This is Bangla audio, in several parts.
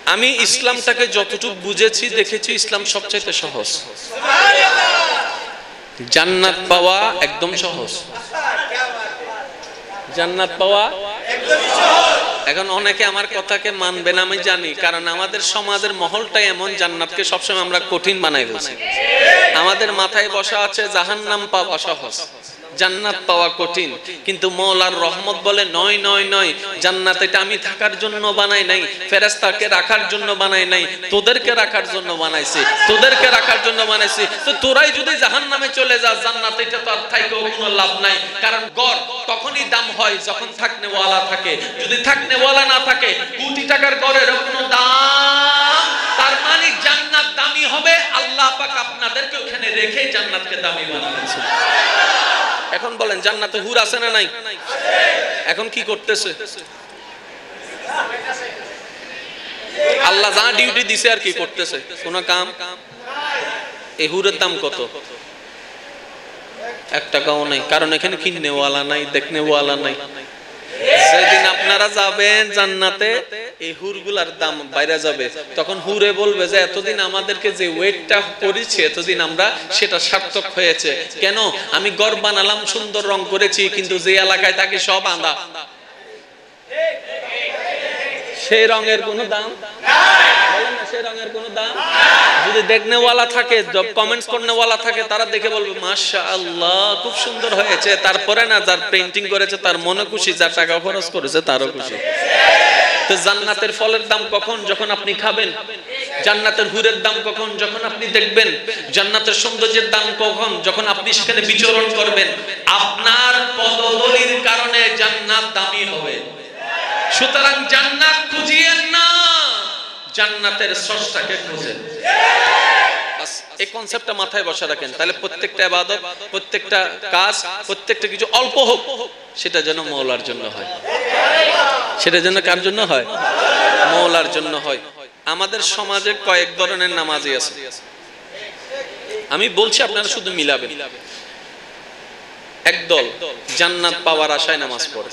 আমি ইসলামটাকে যতটুকু বুঝেছি দেখেছি ইসলাম সবচাইতে সহজ। জান্নাত পাওয়া একদম সহজ, জান্নাত পাওয়া একদম সহজ। এখন অনেকে আমার কথাকে মানবে না আমি জানি, কারণ আমাদের সমাজের মহলটাই এমন, জান্নাতকে সবসময় আমরা কঠিন বানাই ফেলছি। আমাদের মাথায় বসা আছে জাহান্নাম পাওয়া সহজ, জান্নাত পাওয়া কঠিন। কিন্তু মওলার রহমত বলে নয় নয় নয়, জান্নাত এটা আমি থাকার জন্য বানাই নাই, ফেরেশতাকে রাখার জন্য বানাই নাই, তোদেরকে রাখার জন্য বানাইছি, তোদেরকে রাখার জন্য বানাইছি। তো তোরাই যদি জাহান্নামে চলে যাস, জান্নাত এটা তো আর থাইকেও কোনো লাভ নাই। কারণ গড় তখনই দাম হয় যখন থাকনেওয়ালা থাকে, যদি থাকনেওয়ালা না থাকে কোটি টাকার গড়ের কোনো দাম। তার মানে জান্নাত দামি হবে, আল্লাহ পাক আপনাদেরকে ওখানে রেখে জান্নাতকে দামি বানিয়েছেন। এখন বলেন জান্নাতে হুর আছে না নাই? এখন কি করতেছে? আল্লাহ যা ডিউটি দিছে আর কি করতেছে? কোন কাম। এই হুরের দাম কত? 1 টাকাও নাই, কারণ এখানে কিননেওয়ালা নাই, দেখনেওয়ালা নাই। যেদিন আপনারা যাবেন জান্নাতে, এই হুরগুলার দাম বাইরে যাবে, তখন হুরে বলবে যে এতদিন আমাদেরকে যে ওয়েটটা করেছে, এতদিন আমরা সেটা সার্থক হয়েছে। কেন? আমি ঘর বানালাম, সুন্দর রং করেছি, কিন্তু যে এলাকায় থাকি সব আঁধা, সেই রঙের কোনো দাম বলেন না, সেই রঙের কোনো দাম। যদি দেখনেওয়ালা থাকে, কমেন্টস করনেওয়ালা থাকে, তারা দেখে বলবে মাশাআল্লাহ খুব সুন্দর হয়েছে। তারপরে না যার পেইন্টিং করেছে তার মনে খুশি, যার টাকা খরচ করেছে তারও খুশি। তো জান্নাতের ফলের দাম কখন? যখন আপনি খাবেন। জান্নাতের হুরের দাম কখন? যখন আপনি দেখবেন। জান্নাতের সৌন্দর্যের দাম কখন? যখন আপনি সেখানে বিচরণ করবেন। আপনার পদধূলির কারণে জান্নাত দামি হবে। সুতরাং জান্নাত খুঁজিয়েন না, জান্নাতের স্রষ্টাকে খুঁজেন। এই কনসেপ্টটা মাথায় বসা রাখেন, তাহলে প্রত্যেকটা ইবাদত, প্রত্যেকটা কাজ, প্রত্যেকটা কিছু অল্প হোক, সেটা যেন মওলার জন্য হয়। সেটা যেন কার জন্য হয়? মওলার জন্য হয়। আমাদের সমাজে কয়েক ধরনের নামাজি আছে, আমি বলছি আপনারা শুধু মিলাবেন। একদল জান্নাত পাওয়ার আশায় নামাজ পড়ে,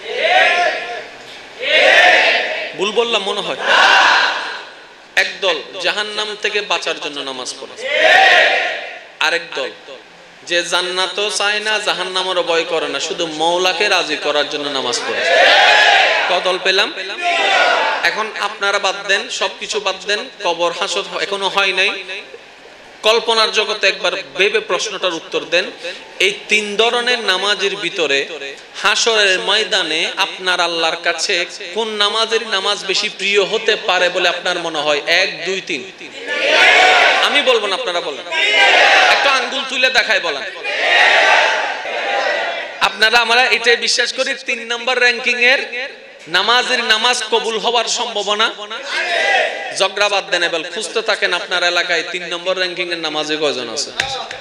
ভুল বললাম মনে হয়। একদল জাহান্নাম থেকে বাঁচার জন্য নামাজ পড়ে। আরেক দল যে জান্নাতও চায় না, জাহান্নামেরও ভয় করে না, শুধু মওলাকে রাজি করার জন্য নামাজ পড়ে। কদল পেলাম। এখন আপনারা বাদ দেন, সবকিছু বাদ দেন, কবর হাসর এখনো হয় নাই, কল্পনার জগতে একবার ভেবে প্রশ্নটার উত্তর দেন। এই 3 ধরনের নামাজের ভিতরে হাসরের ময়দানে আপনার আল্লাহর কাছে কোন নামাজের নামাজ বেশি প্রিয় হতে পারে বলে আপনার মনে হয়? 1 2 3। আমি বলবো না, আপনারা বলেন। একটা আঙ্গুল তুলে দেখায় বলেন। আপনারা আমরা এটাই বিশ্বাস করি 3 নম্বর র‍্যাঙ্কিং এর নামাজের নামাজ কবুল হওয়ার সম্ভাবনা ঝগড়া বাদ দেন, এবার খুঁজতে থাকেন আপনার এলাকায় 3 নম্বর র‍্যাঙ্কিং এর নামাজে কয়জন আছে?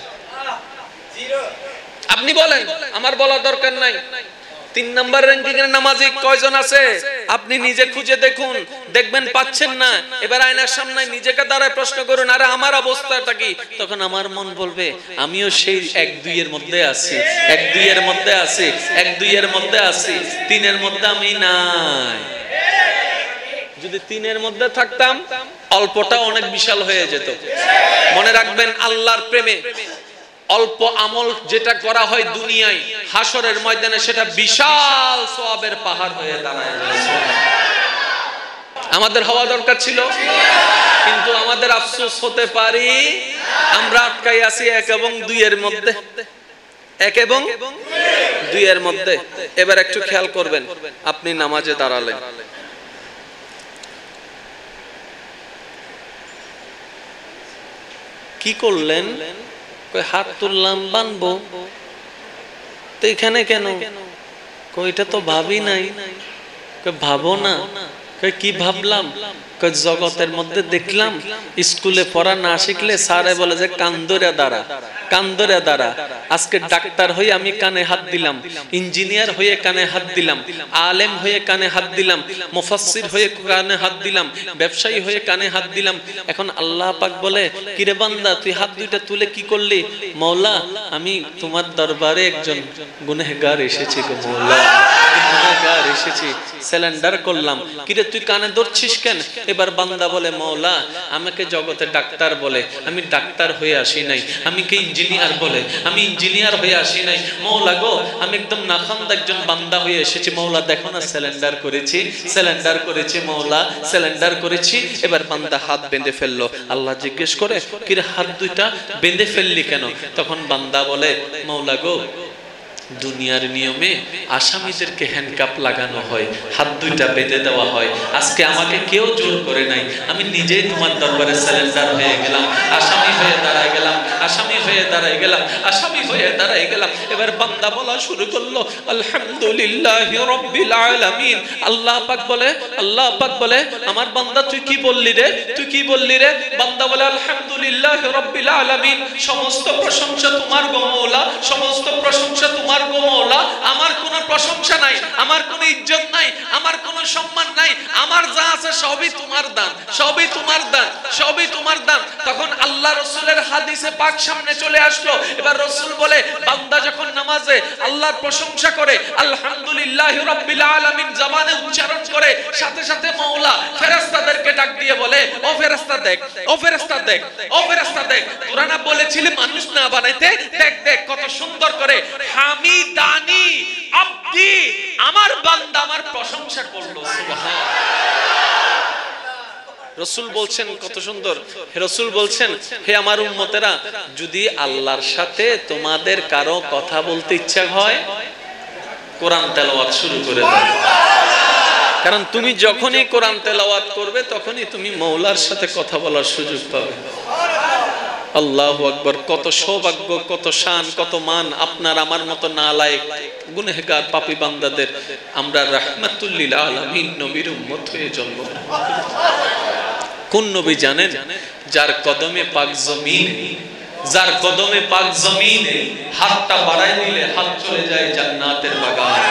আপনি বলেন, আমার বলার দরকার নাই। 3 নম্বর র‍্যাঙ্কিং এর নামাজে কয়জন আছে? আপনি নিজে খুঁজে দেখুন, দেখবেন পাচ্ছেন না। এবার আয়নার সামনে নিজেকে দাঁড়ায় প্রশ্ন করুন, আরে আমার অবস্থাটা কি? তখন আমার মন বলবে আমিও সেই 1 2 এর মধ্যে আছি, 1 2 এর মধ্যে আছি, 1 2 এর মধ্যে আছি, 3 এর মধ্যে আমি নাই। যদি 3 এর মধ্যে থাকতাম, অল্পটা অনেক বিশাল হয়ে যেত। মনে রাখবেন, আল্লাহর প্রেমে অল্প আমল যেটা করা হয় দুনিয়ায়, হাসরের ময়দানে সেটা বিশাল সওয়াবের পাহাড় হয়ে দাঁড়ায়। আমাদের হওয়া দরকার ছিল, কিন্তু আমাদের আফসোস হতে পারি আমরা আটকাই আছি 1 এবং 2 এর মধ্যে, 1 এবং 2 এর মধ্যে। এবার একটু খেয়াল করবেন, আপনি নামাজে দাঁড়ালেন, কি করলেন? হাত তুললাম, বানবো তো এখানে কেন? কইটা তো ভাবি নাই। ভাবো না। কি ভাবলাম? জগতের মধ্যে দেখলাম স্কুলে পড়া না শিখলে স্যারে বলে যে কান ধরে দাঁড়া, কান ধরে দাঁড়া। আজকে ডাক্তার হয়ে আমি কানে হাত দিলাম, ইঞ্জিনিয়ার হয়ে কানে হাত দিলাম, আলেম হয়ে কানে হাত দিলাম, মুফাসসির হয়ে কানে হাত দিলাম, ব্যবসায়ী হয়ে কানে হাত দিলাম। এখন আল্লাহ পাক বলে, কিরে বান্দা তুই হাত দুইটা তুলে কি করলি? মওলা আমি তোমার দরবারে একজন গুনাহগার এসেছি গো মওলা, গুনাহগার এসেছি, সিলিন্ডার করলাম। কিরে তুই কানে ধরছিস কেন? এবার বান্দা বলে মওলা আমাকে জগতে ডাক্তার বলে, আমি ডাক্তার হয়ে আসি নাই। আমি কি ইঞ্জিনিয়ার বলে, আমি ইঞ্জিনিয়ার হয়ে আসি নাই। মওলা গো আমি একদম নাখান্দা একজন বান্দা হয়ে এসেছি। মওলা দেখো না সিলিন্ডার করেছি, সিলিন্ডার করেছি মওলা, সিলিন্ডার করেছি। এবার বান্দা হাত বেঁধে ফেললো। আল্লাহ জিজ্ঞেস করে কিরে হাত দুইটা বেঁধে ফেললি কেন? তখন বান্দা বলে মওলা গো দুনিয়ার নিয়মে আসামিদেরকে হ্যান্ডকাপ লাগানো হয়, হাত দুইটা বেঁধে দেওয়া হয়। আজকে আমাকে কেউ জোর করে নাই, আমি নিজেই তোমার দরবারে সারেন্ডার হয়ে গেলাম, আসামি হয়ে দাঁড়ায় গেলাম, আসামি হয়ে দাঁড়ায় গেলাম, আসামি হয়ে দাঁড়ায় গেলাম। এবার বান্দা বলা শুরু করলো আলহামদুলিল্লাহি রাব্বিল আলামিন। আল্লাহ পাক বলে, আল্লাহ পাক বলে আমার বান্দা তুই কি বললি রে, তুই কি বললি রে? বান্দা বলে আলহামদুলিল্লাহি রাব্বিল আলামিন, সমস্ত প্রশংসা তোমার গো মওলা, সমস্ত প্রশংসা তোমার গো মওলা। আমার কোনো প্রশংসা নাই, আমার কোনো ইজ্জত নাই, আমার কোনো সম্মান নাই, আমার যা আছে সবই তোমার দান, সবই তোমার দান, সবই তোমার দান। তখন আল্লাহ রাসূলের হাদিসে পাক সামনে চলে আসলো। এবার রাসূল বলে বান্দা যখন নামাজে আল্লাহর প্রশংসা করে আলহামদুলিল্লাহি রাব্বিল আলামিন জবানে উচ্চারণ করে, সাথে সাথে মওলা ফেরেশতাদেরকে ডাক দিয়ে বলে ও ফেরেশতা দেখ, ও ফেরেশতা দেখ, ও ফেরেশতা দেখ, তোরা না বলেছিলি মানুষ না বানাইতে, দেখ দেখ কত সুন্দর করে হামিদানি আব্দি, আমার বান্দা আমার প্রশংসা করলো। সুবহানাল্লাহ। রাসূল বলছেন কত সুন্দর, রাসূল বলছেন হে আমার উম্মতেরা যদি আল্লাহর সাথে তোমাদের কারো কথা বলতে ইচ্ছা হয় কোরআন তেলাওয়াত শুরু করে দাও। কারণ তুমি যখনই কোরআন তেলাওয়াত করবে তখনই তুমি মওলার সাথে কথা বলার সুযোগ পাবে। আল্লাহু আকবার। কত সৌভাগ্য, কত শান, কত মান আপনার আমার মতো নালায়েক গুনাহগার পাপী বান্দাদের আমরা রাহমাতুল লিল আলামিন নবীর উম্মত হয়ে জন্ম। কোন নবী জানেন? যার কদমে পাক জমিন, যার কদমে পাক জমিনে হাতটা বাড়ায় দিলে হাত চলে যায় জান্নাতের বাগান।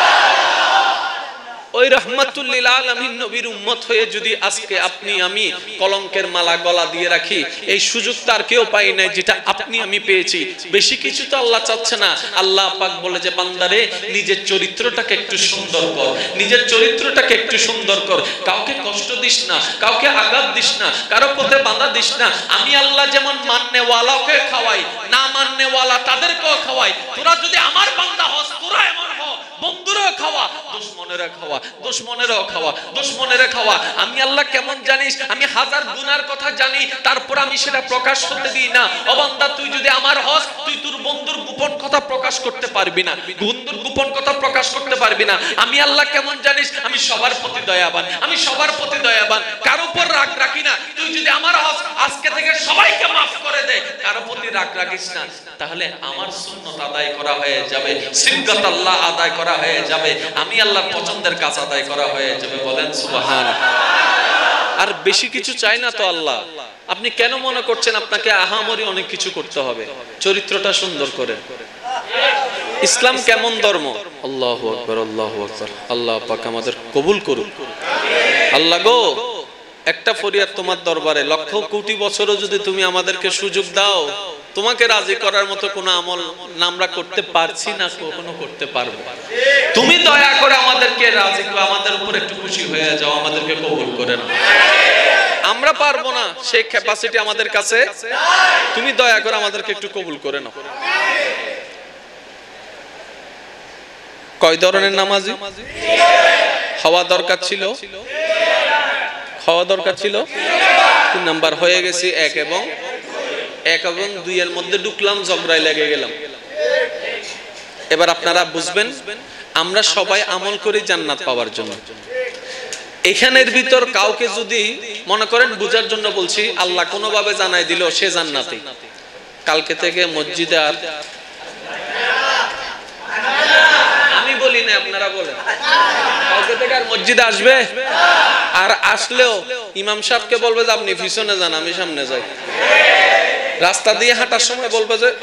ওই রাহমাতুল লিল আলামিন নবীর উম্মত হয়ে যদি আজকে আপনি আমি কলঙ্কের মালা গলা দিয়ে রাখি, এই সুযোগ তার কেউ পাই নাই যেটা আপনি আমি পেয়েছি। বেশি কিছু তো আল্লাহ চাচ্ছে না। আল্লাহ পাক বলে যে বান্দারে নিজের চরিত্রটাকে একটু সুন্দর কর, নিজের চরিত্রটাকে একটু সুন্দর কর, কাউকে কষ্ট দিস না, কাউকে আঘাত দিস না, কারো পথে বাধা দিস না। আমি আল্লাহ যেমন মাননেওয়ালাকে খাওয়াই, না মাননেওয়ালা তাদেরকেও খাওয়াই। তোরা যদি আমার বান্দা হস তোরা এমন হ, বন্ধুরা খাওয়া, দুশমনেরা খাওয়া, দুশমনেরা খাওয়া, দুশমনেরা খাওয়া। আমি আল্লাহ কেমন জানিস? আমি হাজার গুনার কথা জানি, তারপর আমি সেটা প্রকাশ করতে দিই না। ও বান্দা তুই যদি আমার হস তুই তোর বন্ধুর গোপন কথা প্রকাশ করতে পারবি না, বন্ধুর গোপন কথা প্রকাশ করতে পারবি না। আমি আল্লাহ কেমন জানিস? আমি সবার প্রতি দয়াবান, আমি সবার প্রতি দয়াবান, কারো উপর রাগ রাখি না। তুই যদি আমার হস আজকে থেকে সবাইকে মাফ করে দে, কারো প্রতি রাগ রাখিস না, তাহলে আমার সুন্নাত আদায় করা হয়ে যাবে, সিবগাত আল্লাহ আদায় করা হয়ে যাবে, আমি আল্লাহর পছন্দের কাজ আদায় করা হয়ে যাবে। বলেন সুবহানাল্লাহ। আর বেশি কিছু চাই না তো আল্লাহ। আপনি কেন মনে করছেন আপনাকে আহামরি অনেক কিছু করতে হবে? চরিত্রটা সুন্দর করে। ইসলাম কেমন ধর্ম? আল্লাহু আকবার, আল্লাহু আকবার। আল্লাহ পাক আমাদের কবুল করুন। আল্লাহ গো একটা ফরিয়াদ তোমার দরবারে, লক্ষ কোটি বছরও যদি তুমি আমাদেরকে সুযোগ দাও, তোমাকে রাজি করার মতো কোনো আমল আমরা করতে পারছি না, কখনো করতে পারবো। তুমি দয়া করে আমাদেরকে রাজি করে আমাদের উপর একটু খুশি হয়ে যাও, আমাদেরকে কবুল করে নাও। আমরা পারবো না, সেই ক্যাপাসিটি আমাদের কাছে তুমি দয়া করে আমাদেরকে একটু কবুল করে নাও। কয় ধরনের নামাজি হওয়া দরকার ছিল? হওয়া দরকার ছিল 3 নাম্বার হয়ে গেছি। 1 এবং 2 এর মধ্যে ঢুকলাম, ঝগড়ায় লেগে গেলাম। এবার আপনারা বুঝবেন আমরা সবাই আমল করি জান্নাত পাওয়ার জন্য। এখানের ভিতর কাউকে যদি মনে করেন বুঝার জন্য বলছি, আল্লাহ কোনোভাবে জানাই দিল সে জান্নাতি, কালকে থেকে মসজিদে আর আমি বলি না, আপনারা বলেন কালকে থেকে আর মসজিদে আসবে? আর আসলেও ইমাম সাহেবকে বলবে যে আপনি পিছনে যান, আমি সামনে যাই। রাস্তা দিয়ে হাঁটার সময় বলবে যে,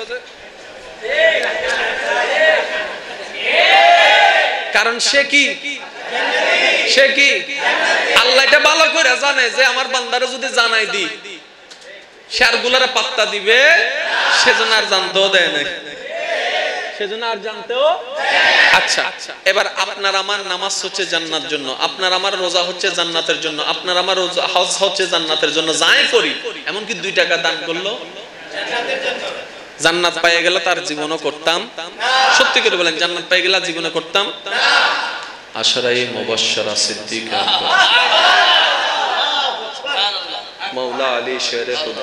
কারণ সে কি, সে কি আল্লাহ এটা ভালো করে জানে যে আমার বান্দারে যদি জানাই দি সে আর গুলারে পাত্তা দিবে, সেজন্য আর জানতেও দেয় না। সেজন্য আর জানতেও। আচ্ছা, এবার আপনার আমার নামাজ হচ্ছে জান্নাতের জন্য, আপনার আমার রোজা হচ্ছে জান্নাতের জন্য, আপনার আমার হজ হচ্ছে জান্নাতের জন্য। যাই করি, এমনকি 2 টাকা দান করলো জান্নাত পেয়ে গেল, তার জীবনও করতাম। সত্যি করে বলেন, জান্নাত পেয়ে গেলে জীবনে করতাম। আশরায়ে মুবাশশারা সিদ্দিক আকবর, মাওলা আলী শেরে খুদা,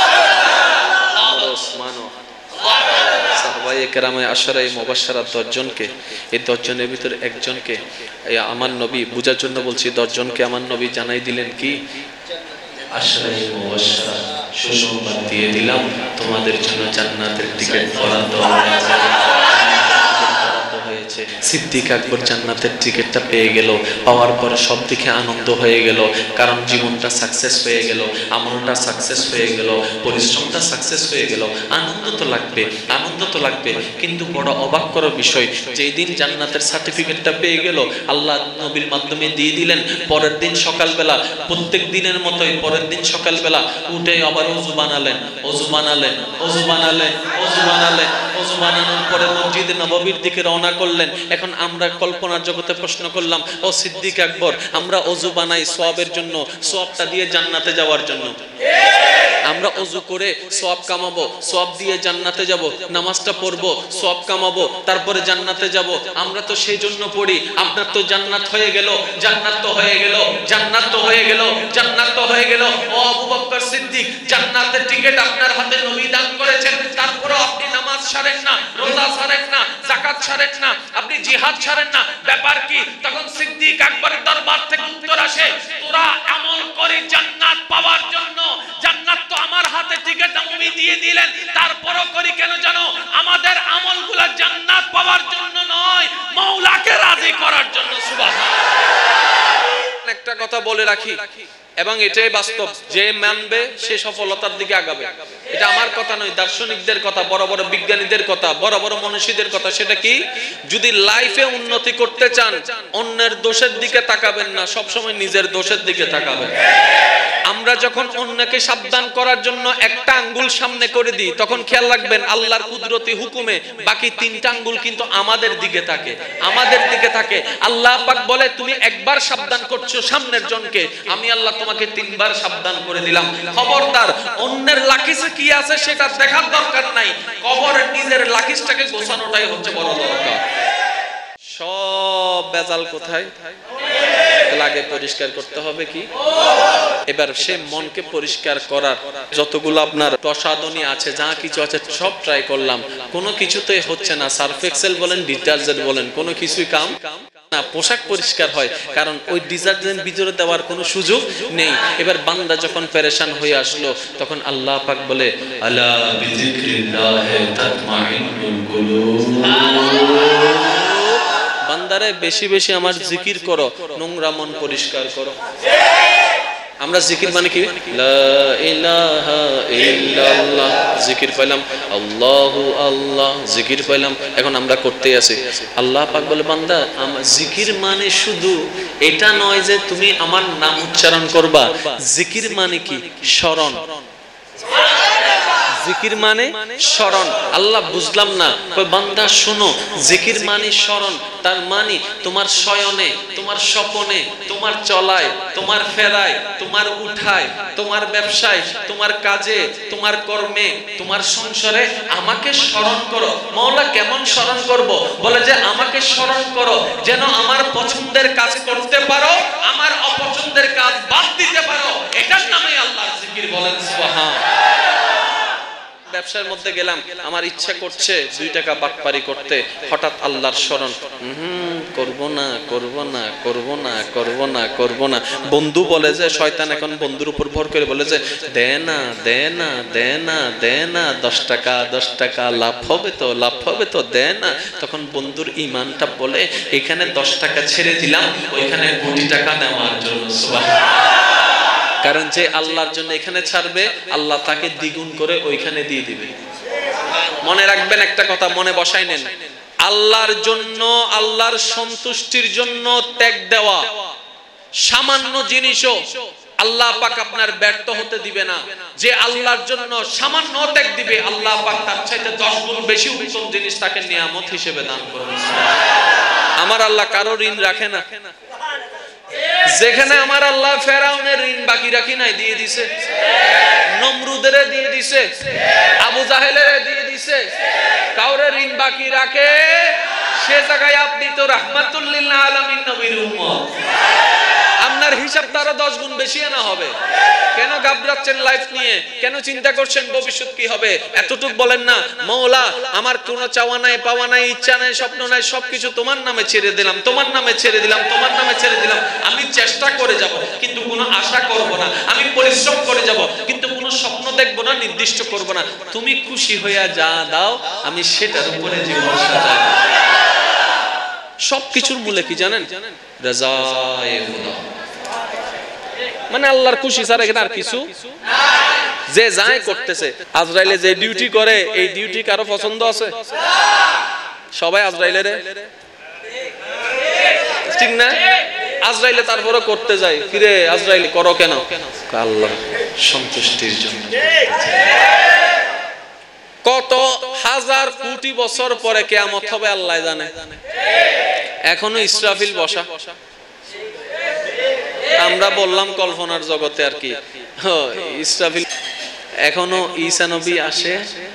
ওসমান, সাহাবায়ে কেরামে আশরায়ে মুবাশশারা 10 জনকে, এই 10 জনের ভিতরে একজনকে আমার নবী, বুঝার জন্য বলছি, 10 জনকে আমার নবী জানাই দিলেন কি, আশরায়ে মুবাশশারা সুসংবাদ দিয়ে দিলাম, তোমাদের জন্য জান্নাতের টিকিট বরাদ্দ হয়েছে। সিদ্দিক আকবর জান্নাতের টিকিটটা পেয়ে গেল, পাওয়ার পর সব দিকে আনন্দ হয়ে গেল, কারণ জীবনটা সাকসেস হয়ে গেল, আমলটা সাকসেস হয়ে গেল, পরিশ্রমটা সাকসেস হয়ে গেল। আনন্দ তো লাগবে, আনন্দ তো লাগবে, কিন্তু বড় অবাক করার বিষয়, যেই দিন জান্নাতের সার্টিফিকেটটা পেয়ে গেল, আল্লাহ নবীর মাধ্যমে দিয়ে দিলেন, পরের দিন সকালবেলা, প্রত্যেক দিনের মতোই পরের দিন সকালবেলা উঠে আবার ওযু বানালেন, ওযু বানালেন, ওযু বানালেন, ওযু বানালেন, ওযু বানানোর পরে মসজিদে নববীর দিকে রওনা করলেন। এখন আমরা কল্পনার জগতে প্রশ্ন করলাম, ও সিদ্দিক আকবর, আমরা ওযু বানাই সওয়াবের জন্য, সওয়াবটা দিয়ে জান্নাতে যাওয়ার জন্য। আমরা ওযু করে সওয়াব কামাবো, সওয়াব দিয়ে জান্নাতে যাব, নামাজটা পড়বো, সওয়াব কামাবো, তারপরে জান্নাতে যাব। আমরা তো সেই জন্য পড়ি। আপনার তো জান্নাত হয়ে গেল, জান্নাত তো হয়ে গেল, জান্নাত তো হয়ে গেল, জান্নাত তো হয়ে গেল। ও আবু বকর সিদ্দিক, জান্নাতের টিকিট আপনার হাতে নবী দান করেছেন, তারপরেও আপনি নামাজ ছাড়েন না, রোজা ছাড়েন না, যাকাত ছাড়েন না, আপনি জিহাদ ছাড়েন না, ব্যাপার কি? তখন সিদ্দিক আকবরের দরবার থেকে উত্তর আসে, তোরা আমল করে জান্নাত পাওয়ার জন্য, জান্নাত তো আমার হাতে টিকিট নবী দিয়ে দিলেন, তারপরও করি কেন জানো? আমাদের আমলগুলো জান্নাত পাওয়ার জন্য নয়, মাওলাকে রাজি করার জন্য। সুবহানাল্লাহ। একটা কথা বলে রাখি, এবং এটাই বাস্তব, যে মানবে সে সফলতার দিকে আগাবে। এটা আমার কথা নয়, দার্শনিকদের কথা, বড় বড় বিজ্ঞানীদের কথা, বড় বড় মনীষীদের কথা। সেটা কি? যদি লাইফে উন্নতি করতে চান, অন্যের দোষের দিকে তাকাবেন না, সব সময় নিজের দোষের দিকে তাকাবেন। আমরা যখন অন্যকে সাবধান করার জন্য একটা আঙ্গুল সামনে করে দিই, তখন খেয়াল রাখবেন আল্লাহর কুদরতি হুকুমে বাকি 3টা আঙ্গুল কিন্তু আমাদের দিকে থাকে, আমাদের দিকে থাকে। আল্লাহ পাক বলে, তুমি একবার সাবধান করছো সামনের জনকে, আমি আল্লাহ তোমাকে 3 বার সাবধান করে দিলাম। খবরদার, অন্যের লাকিসে কি আছে সেটা দেখার দরকার নাই, কবরের নিজের লাকিসটাকে গোছানোটাই হচ্ছে বড় দরকার। সব বেজাল কোথায়? আগে পরিষ্কার করতে হবে কি? এবার সে মনকে পরিষ্কার করার যতগুলো আপনার প্রসাধনী আছে, যা কিছু আছে, সব ট্রাই করলাম, কোনো কিছুতেই হচ্ছে না। সার্ফ এক্সেল বলেন, ডিটারজেন্ট বলেন, কোনো কিছুই কাম না। পোশাক পরিষ্কার হয়, কারণ ওই ডিটারজেন্ট ভিতরে দেওয়ার কোনো সুযোগ নেই। এবার বান্দা যখন পেরেশান হয়ে আসলো, তখন আল্লাহ পাক বলে, আলা বিযিকরিল্লাহি তাতমাইন্নুল কুলুব। বান্দারে বেশি বেশি আমার জিকির করো, নোংরা মন পরিষ্কার করো। আমরা জিকির মানে কি? লা ইলাহা ইল্লাল্লাহ জিকির পাইলাম, আল্লাহু আল্লাহ জিকির পাইলাম, এখন আমরা করতেই আছি। আল্লাহ পাক বলে, বান্দা, আমার জিকির মানে শুধু এটা নয় যে তুমি আমার নাম উচ্চারণ করবা। জিকির মানে কি? স্মরণ। জিকির মানে স্মরণ। আল্লাহ বুঝলাম না, কই বান্দা শোনো, জিকির মানে স্মরণ। তার মানে তোমার শয়নে, তোমার স্বপনে, তোমার চলায়, তোমার ফেরায়, তোমার উঠায়, তোমার ব্যবসায়, তোমার কাজে, তোমার কর্মে, তোমার সংসারে আমাকে স্মরণ করো। মাওলা কেমন স্মরণ করব? বলে যে আমাকে স্মরণ করো যেন আমার পছন্দের কাজ করতে পারো, আমার অপছন্দের কাজ বাদ দিতে পারো। এটার নামই আল্লাহর জিকির। বলেন সুবহানাল্লাহ। ব্যবসার মধ্যে গেলাম, আমার ইচ্ছা করছে 2 টাকা বাটপারি করতে, হঠাৎ আল্লাহর স্মরণ, করব না, করব না, করব না, করব না, করব না। বন্ধু বলে যে, শয়তান এখন বন্ধুর উপর ভর করে বলে যে, দে না, দে না, দে না, দে না, 10 টাকা, 10 টাকা লাভ হবে তো, লাভ হবে তো, দে না। তখন বন্ধুর ঈমানটা বলে, এখানে 10 টাকা ছেড়ে দিলাম, ওইখানে কোটি টাকা নেওয়ার জন্য। সুবহানাল্লাহ। কারণ যে আল্লাহর জন্য এখানে ছাড়বে, আল্লাহ তাকে দ্বিগুণ করে ওইখানে দিয়ে দিবে। মনে রাখবেন একটা কথা, মনে বসাই নেন, আল্লাহর জন্য, আল্লাহর সন্তুষ্টির জন্য ত্যাগ দেওয়া সামান্য জিনিসও আল্লাহ পাক আপনার ব্যর্থ হতে দিবে না। যে আল্লাহর জন্য সামান্য ত্যাগ দিবে, আল্লাহ পাক তার চাইতে 10 গুণ বেশি উত্তম জিনিস তাকে নিয়ামত হিসেবে দান করবেন। আমার আল্লাহ কারো ঋণ রাখে না। যেখানে আমার আল্লাহ ফেরাউনের ঋণ বাকি রাখি নাই, দিয়ে দিছে। নমরুদের দিয়ে দিছে, আবু জাহেলের দিয়ে দিছে। কাউরে ঋণ বাকি রাখে সে জায়গায় আপনি তো রাহমাতুল লিল আলামিন নবীর উম্মত, আপনার হিসাব তারা 10 গুণ বেশি না হবে। কেন ঘাবড়াচ্ছেন লাইফ নিয়ে? কেন চিন্তা করছেন ভবিষ্যৎ কি হবে? এতটুকু বলেন না, মওলা আমার কোনো চাওয়া নাই, পাওয়া নাই, ইচ্ছা নাই, স্বপ্ন নাই, সবকিছু তোমার নামে ছেড়ে দিলাম, তোমার নামে ছেড়ে দিলাম, তোমার নামে ছেড়ে দিলাম। আমি চেষ্টা করে যাব কিন্তু কোনো আশা করব না, আমি পরিশ্রম করে যাব কিন্তু কোনো স্বপ্ন দেখব না, নির্দিষ্ট করব না। তুমি খুশি হইয়া যা দাও আমি সেটার উপরে জীবন সাজাই। সবকিছুর মূলে কি জানেন? রাজায়ে খুদা, মানে আল্লাহর খুশি ছাড়া এখানে আর কিছু নাই। যে যায় করতেছে, আজরাইলে যে ডিউটি করে, এই ডিউটি কারো পছন্দ আছে? সবাই আজরাইলের ঠিক না? আজরাইলে তারপরে করতে যায়, ফিরে আজরাইল করো কেন? আল্লাহ সন্তুষ্টির জন্য। কত হাজার কোটি বছর পরে কিয়ামত হবে আল্লাহ জানে। এখনো ইসরাফিল বসা, আমরা বললাম কল্পনার জগতে আর কি। ইসরাফিল এখনো, ঈসা নবী আসে,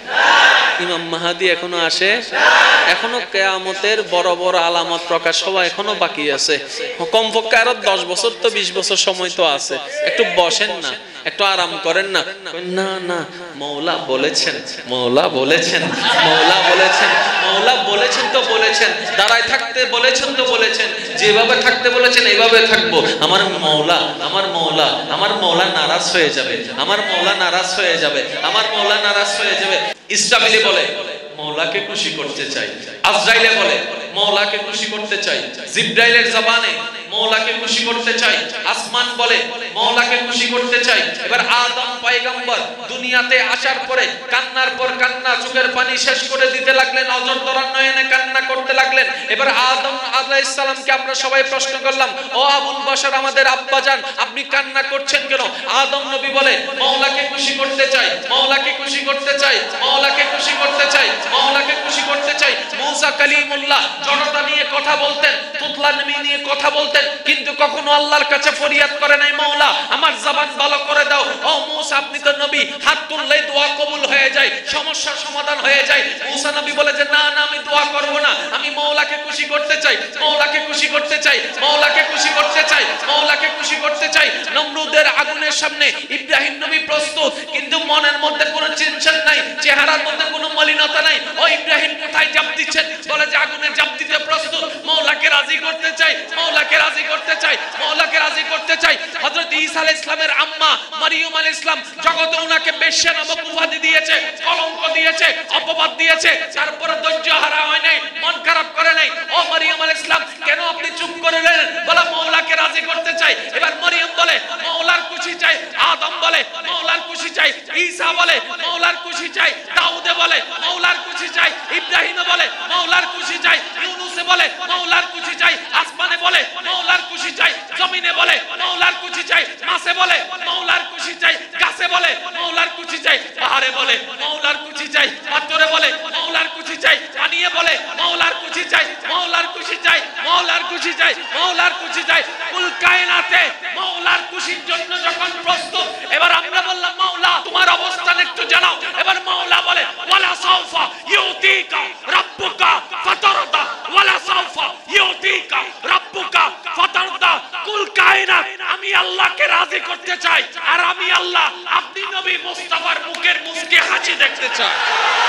ইমাম মাহাদি এখনো আসে, এখনো কিয়ামতের বড় বড় আলামত প্রকাশ হওয়া এখনো বাকি আছে। কমপক্ষে আরো 10 বছর তো 20 বছর সময় তো আছে। একটু বসেন না, একটু আরাম করেন না। না না, মওলা বলেছেন, মওলা বলেছেন, মওলা বলেছেন, মওলা বলেছেন তো বলেছেন, দাঁড়ায় থাকতে বলেছেন তো বলেছেন, যেভাবে থাকতে বলেছেন এইভাবে থাকবো। আমার মওলা, আমার মওলা, আমার মওলা নারাজ হয়ে যাবে, আমার মওলা নারাজ হয়ে যাবে, আমার মওলা নারাজ হয়ে যাবে। ইসরাফিলে বলে মওলাকে খুশি করতে চাই, আজরাইলে বলে মওলাকে খুশি করতে চাই, জিবরাইলের জবানে মওলাকে খুশি করতে চাই, আসমান বলে মওলাকে খুশি করতে চাই। এবার আদম পয়গম্বর দুনিয়াতে আসার পরে কান্নার পর কান্না, চোখের পানি শেষ করে দিতে লাগলেন, নজর ধরার নয়নে কান্না করতে লাগলেন। এবার আদম আলাইহিস সালামকে আমরা সবাই প্রশ্ন করলাম, ও আবুল বাশার, আমাদের আব্বাজান, আপনি কান্না করছেন কেন? আদম নবী বলে মওলাকে খুশি করতে চাই, মওলাকে খুশি করতে চাই, মওলাকে খুশি করতে চাই, মওলাকে খুশি করতে চাই। মুসা কালিমুল্লাহ জড়তা নিয়ে কথা বলতেন, তুতলামি নিয়ে কথা বলতেন, কিন্তু কখনো আল্লাহর কাছে ফরিয়াদ করে নাই, মওলা আমার জবান ভালো করে দাও। ও মুসা, আপনি তো নবী, হাত তুললেই দোয়া কবুল হয়ে যায়, সমস্যার সমাধান হয়ে যায়। মুসা নবী বলে যে না না, আমি দোয়া করব না, আমি মওলাকে খুশি করতে চাই, মওলাকে খুশি করতে চাই, মওলাকে খুশি করতে চাই, মওলাকে খুশি করতে চাই। নমরুদের আগুনের সামনে ইব্রাহিম নবী প্রস্তুত, কিন্তু মনের মধ্যে কোনো টেনশন নাই, চেহারার মধ্যে কোনো মলিনতা নাই। ও ইব্রাহিম কোথায় জাপ দিচ্ছেন? বলে যে আগুনে জাপ দিতে প্রস্তুত, মওলাকে রাজি করতে চাই, মওলাকে রাজি করতে চাই, মওলাকে রাজি করতে চাই। হযরত ঈসা আলাইহিস সালামের আম্মা মারিয়াম আলাইহিস সালাম জগতে উনাকে বেশ্যা নামক উপাধি দিয়েছে, কলঙ্ক দিয়েছে, অপবাদ দিয়েছে, তারপরে ধৈর্য হারা হয় নাই, মন খারাপ করে নাই। ও মারিয়াম আলাইহিস সালাম, কেন আপনি চুপ করে রইলেন? বলে মওলাকে রাজি করতে চাই। এবার মারিয়াম বলে মওলার খুশি চাই, আদম বলে মওলার খুশি চাই, ঈসা বলে মওলার খুশি চাই, দাউদে বলে মওলার খুশি চাই, ইব্রাহিম বলে মওলার খুশি চাই, ইউনূস বলে মওলার খুশি চাই, আসমানে বলে মওলার খুশি চাই, জমিনে বলে মওলার খুশি চাই, মাছে বলে মওলার খুশি চাই, গাছে বলে মওলার খুশি চাই, পাহাড়ে বলে মওলার খুশি চাই, পাথরে বলে মওলার খুশি চাই, পানিয়ে বলে মওলার খুশি চাই, মওলার খুশি চাই, মওলার খুশি চাই, মওলার খুশি চাই। কুল কায়নাতে মওলার খুশির জন্য যখন প্রস্তুত, এবার আমরা বললাম মওলা তোমার অবস্থান একটু জানাও। এবার মওলা বলে ওয়ালা সাউফা ইউতিকা রাব্বুকা ফাতারদা, ওয়ালা সাউফা ইউতিকা রাব্বুকা ফাতারদা। কুল কায়নাত আমি আল্লাহকে রাজি করতে চাই, আর আমি আল্লাহ আপনি নবী মুস্তাফার মুখের মুস্কি হাসি দেখতে চাই।